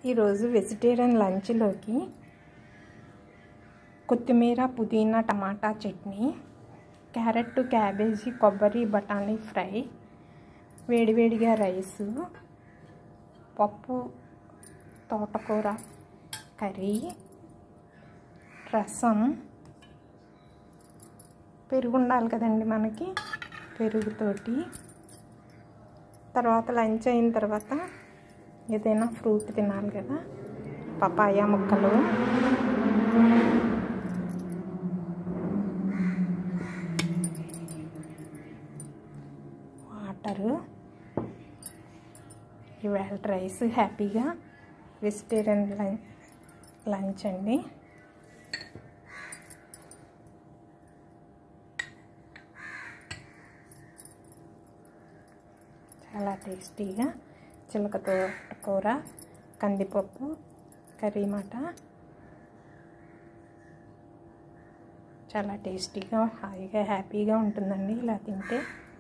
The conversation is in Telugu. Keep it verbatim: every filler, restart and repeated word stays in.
ఈరోజు వెజిటేరియన్ లంచ్లోకి కొత్తిమీర పుదీనా టమాటా చట్నీ, క్యారెట్ క్యాబేజీ కొబ్బరి బఠానీ ఫ్రై, వేడివేడిగా రైసు, పప్పు తోటకూర కర్రీ, రసం, పెరుగు ఉండాలి కదండి మనకి, పెరుగుతోటి. తర్వాత లంచ్ అయిన తర్వాత ఏదైనా ఫ్రూట్ తినాలి కదా, పపాయ ముక్కలు, వాటరు. ఇవాళ రైస్ హ్యాపీగా వెజిటేరియన్ లంచ్ లంచ్ అండి. చాలా టేస్టీగా చిలకతో కూర, కందిపప్పు కర్రీ మాట చాలా టేస్టీగా హాయిగా హ్యాపీగా ఉంటుందండి ఇలా తింటే.